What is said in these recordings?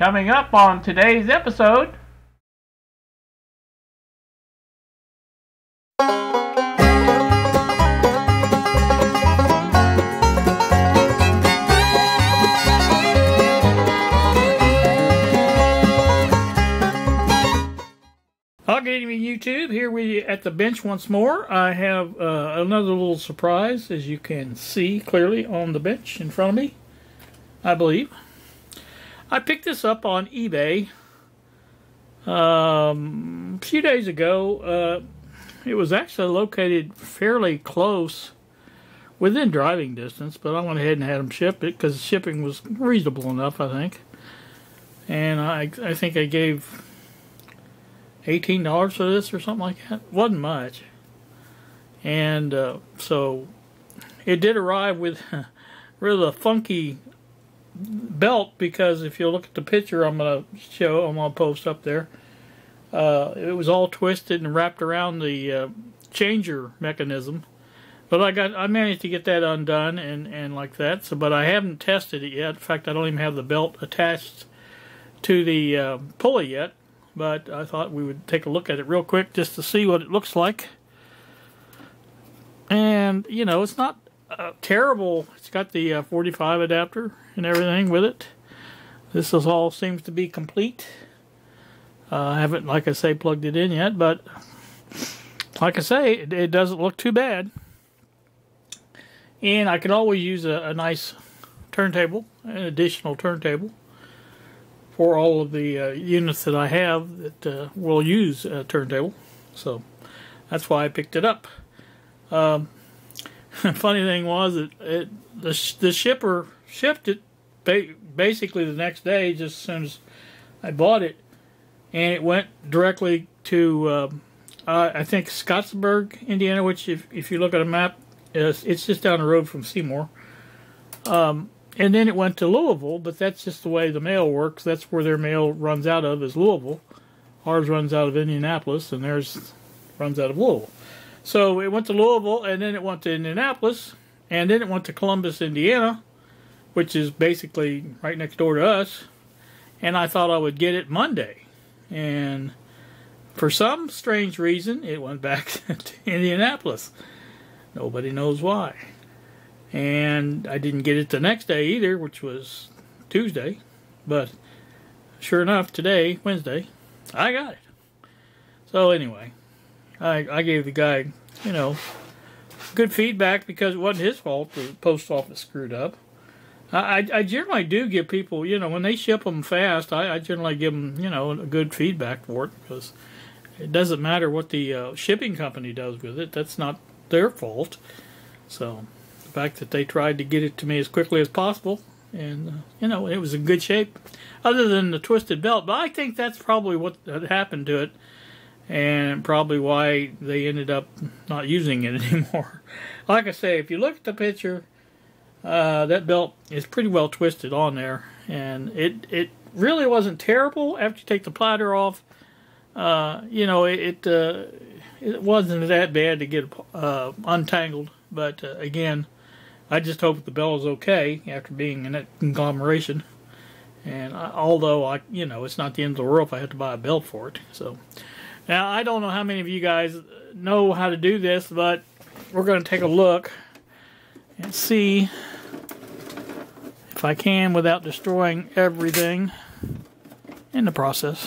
Coming up on today's episode. Good evening, YouTube. Here we at the bench once more. I have another little surprise, as you can see clearly on the bench in front of me, I believe. I picked this up on eBay a few days ago. It was actually located fairly close, within driving distance, but I went ahead and had them ship it because shipping was reasonable enough, I think. And I think I gave $18 for this or something like that. Wasn't much. And so it did arrive with really a funky belt, because if you look at the picture I'm going to post up there, it was all twisted and wrapped around the changer mechanism. But I managed to get that undone and like that. So, but I haven't tested it yet. In fact, I don't even have the belt attached to the pulley yet. But I thought we would take a look at it real quick just to see what it looks like. And, you know, it's not terrible. It's got the 45 adapter and everything with it. This is all seems to be complete. I haven't, like I say, plugged it in yet, but like I say, it doesn't look too bad. And I could always use a nice turntable, an additional turntable, for all of the units that I have that will use a turntable. So that's why I picked it up. Funny thing was that the shipper shipped it basically the next day, just as soon as I bought it, and it went directly to I think Scottsburg, Indiana, which if you look at a map, it's just down the road from Seymour. And then it went to Louisville, but that's just the way the mail works. That's where their mail runs out of, is Louisville. Ours runs out of Indianapolis, and theirs runs out of Louisville. So it went to Louisville, and then it went to Indianapolis, and then it went to Columbus, Indiana, which is basically right next door to us. And I thought I would get it Monday. And for some strange reason, it went back to Indianapolis. Nobody knows why. And I didn't get it the next day either, which was Tuesday. But sure enough, today, Wednesday, I got it. So anyway, I gave the guy, you know, good feedback, because it wasn't his fault the post office screwed up. I generally do give people, you know, when they ship them fast, I generally give them, you know, a good feedback for it, because it doesn't matter what the shipping company does with it. That's not their fault. So the fact that they tried to get it to me as quickly as possible, and you know, it was in good shape, other than the twisted belt. But I think that's probably what had happened to it, and probably why they ended up not using it anymore. Like I say, if you look at the picture, that belt is pretty well twisted on there, and it really wasn't terrible after you take the platter off. You know, it wasn't that bad to get untangled, but again, I just hope the belt is okay after being in that conglomeration. And although you know, it's not the end of the world if I have to buy a belt for it. So now I don't know how many of you guys know how to do this, but we're going to take a look and see if I can, without destroying everything in the process,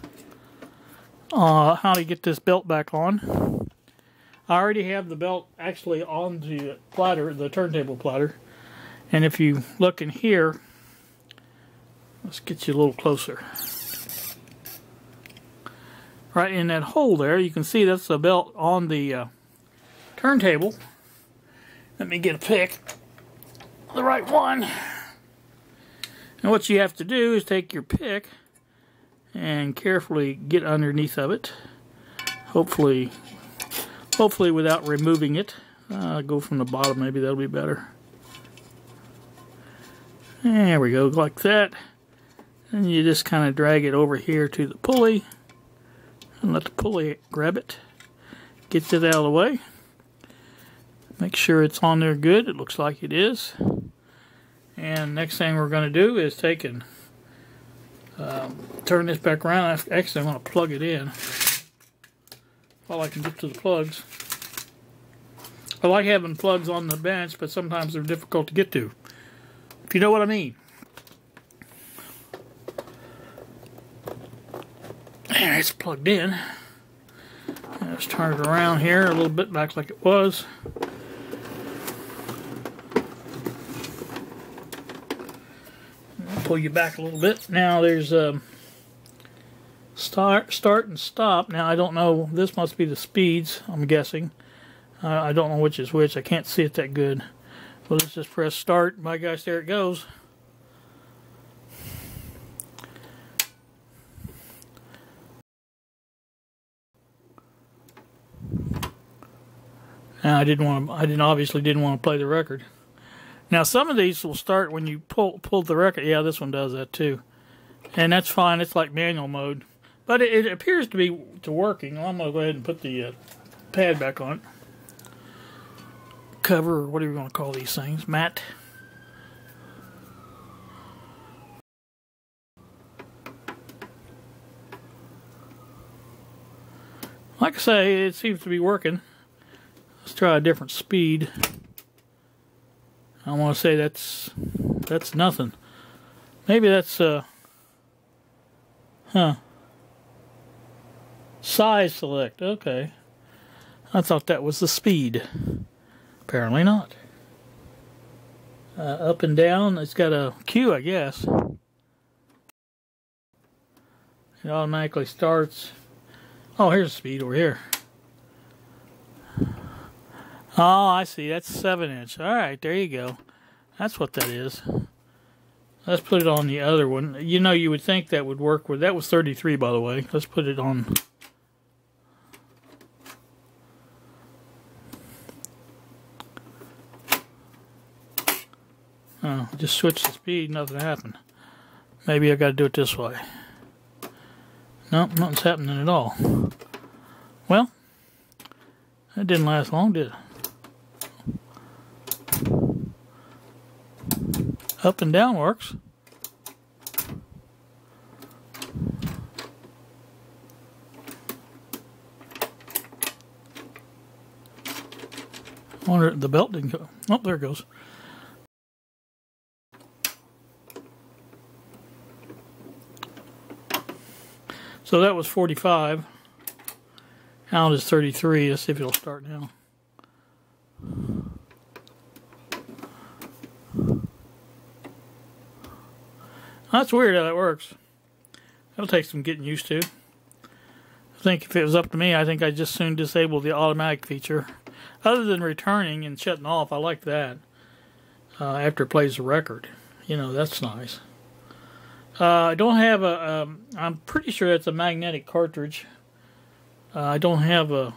how to get this belt back on. I already have the belt actually on the platter, the turntable platter. And if you look in here, let's get you a little closer. Right in that hole there, you can see that's the belt on the turntable. Let me get a pick, the right one. And what you have to do is take your pick and carefully get underneath of it. Hopefully without removing it. Go from the bottom, maybe that'll be better. There we go, like that. And you just kind of drag it over here to the pulley and let the pulley grab it. Gets it out of the way. Make sure it's on there good. It looks like it is. And next thing we're going to do is take and Turn this back around. Actually, I'm going to plug it in while I can get to the plugs. I like having plugs on the bench, but sometimes they're difficult to get to, if you know what I mean. There, it's plugged in. Let's turn it around here a little bit back like it was. I'll pull you back a little bit. Now there's start and stop. Now I don't know, this must be the speeds, I'm guessing. I don't know which is which. I can't see it that good. So let's just press start. My gosh, there it goes. Now I obviously didn't want to play the record. Now some of these will start when you pull the record. Yeah, this one does that too. And that's fine. It's like manual mode. But it appears to be working. Well, I'm going to go ahead and put the pad back on it. Cover, or whatever you want to call these things, mat. Like I say, it seems to be working. Let's try a different speed. I want to say that's nothing. Maybe that's size select. Okay, I thought that was the speed. Apparently not. Up and down, it's got a cue, I guess. It automatically starts. Oh, here's the speed over here. Oh, I see. That's 7-inch. All right, there you go. That's what that is. Let's put it on the other one. You know, you would think that would work with... That was 33, by the way. Let's put it on... Oh, just switch the speed, nothing happened. Maybe I got to do it this way. Nope, nothing's happening at all. Well, that didn't last long, did it? Up and down works. I wonder if the belt didn't go. Oh, there it goes. So that was 45. Now it is 33. Let's see if it'll start now. That's weird how that works. That'll take some getting used to. I think if it was up to me, I think I'd just soon disable the automatic feature. Other than returning and shutting off, I like that. After it plays the record. You know, that's nice. I don't have a... I'm pretty sure it's a magnetic cartridge. I don't have a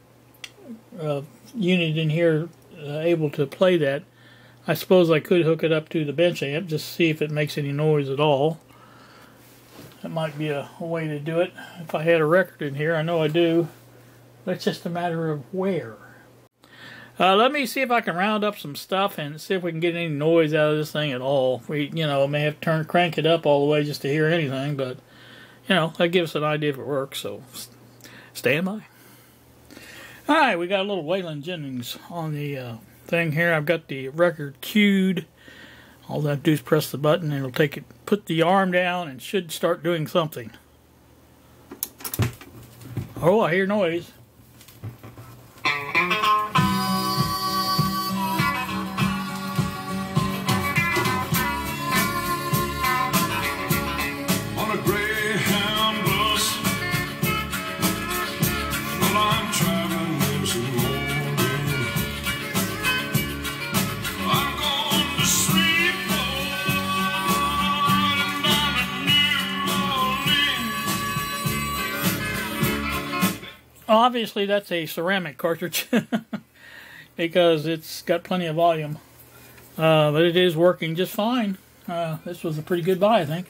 unit in here able to play that. I suppose I could hook it up to the bench amp just to see if it makes any noise at all. That might be a way to do it. If I had a record in here, I know I do. But it's just a matter of where. Let me see if I can round up some stuff and see if we can get any noise out of this thing at all. We, you know, may have to crank it up all the way just to hear anything, but, you know, that gives us an idea if it works, so stand by. Alright, we got a little Waylon Jennings on the thing here. I've got the record cued. All I have to do is press the button and it'll take it, put the arm down and should start doing something. Oh, I hear noise. Obviously that's a ceramic cartridge because it's got plenty of volume, but it is working just fine. This was a pretty good buy, I think.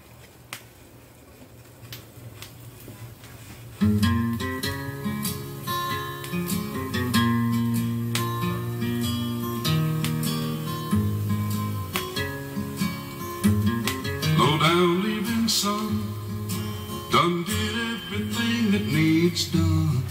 Low down leaving sun Done did everything that needs done.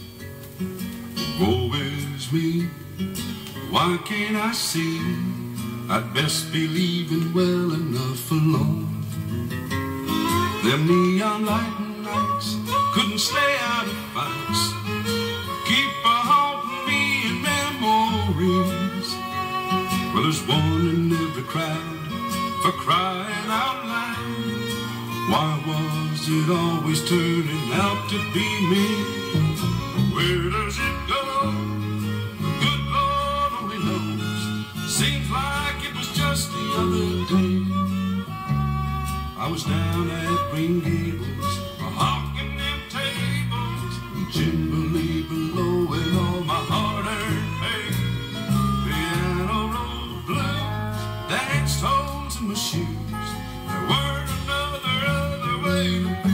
Woe is me, why can't I see? I'd best be leaving well enough alone. Them neon light nights couldn't stay out of fights, keep haunting me in memories. Well, there's one in every crowd for crying out loud. Why was it always turning out to be me? Where does it go? The good Lord only knows. Seems like it was just the other day. I was down at Green Gables, hawking them tables, generally below and all my hard-earned pay. Piano rolled blues, danced holes in my shoes. There weren't other way to be.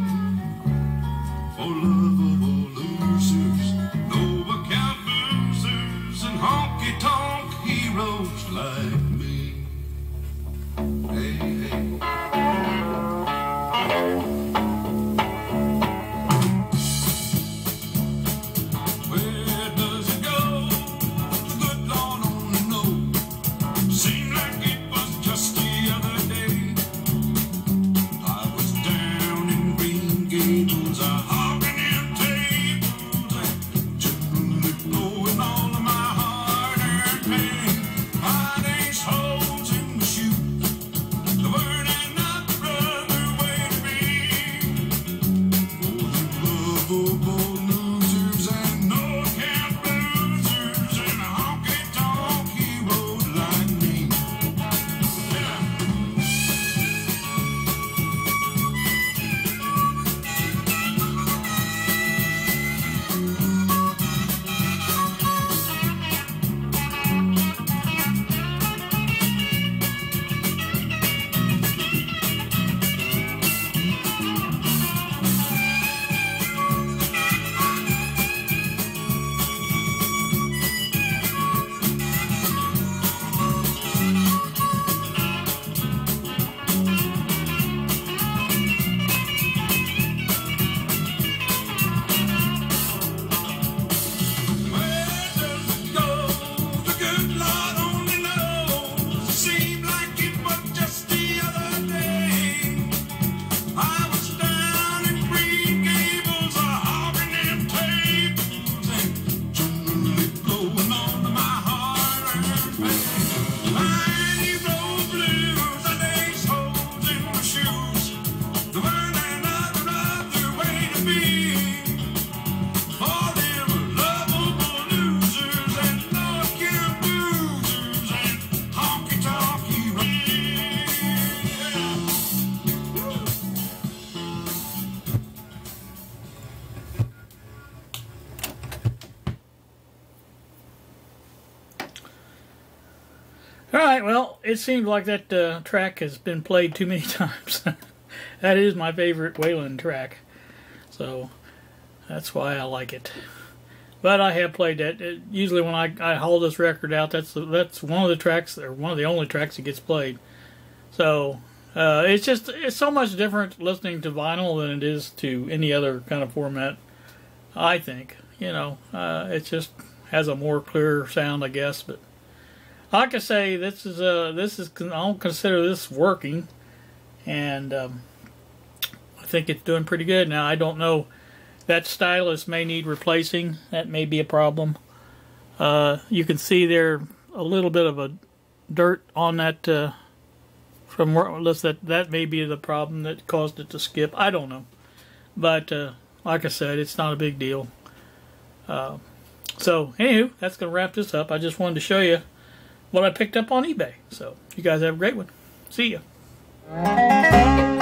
For lovable losers, no account losers, and honky-tonk heroes like me. Hey, hey. Alright, well, it seems like that track has been played too many times. That is my favorite Waylon track. So, that's why I like it. But I have played that. Usually when I haul this record out, that's one of the tracks, or one of the only tracks that gets played. So, it's so much different listening to vinyl than it is to any other kind of format, I think. You know, it just has a more clear sound, I guess, but like I say, this is I don't consider this working, and I think it's doing pretty good. Now I don't know, that stylus may need replacing. That may be a problem. You can see there a little bit of a dirt on that from where that may be the problem that caused it to skip. I don't know, but like I said, it's not a big deal. So anywho, that's gonna wrap this up. I just wanted to show you what I picked up on eBay. So, you guys have a great one. See ya.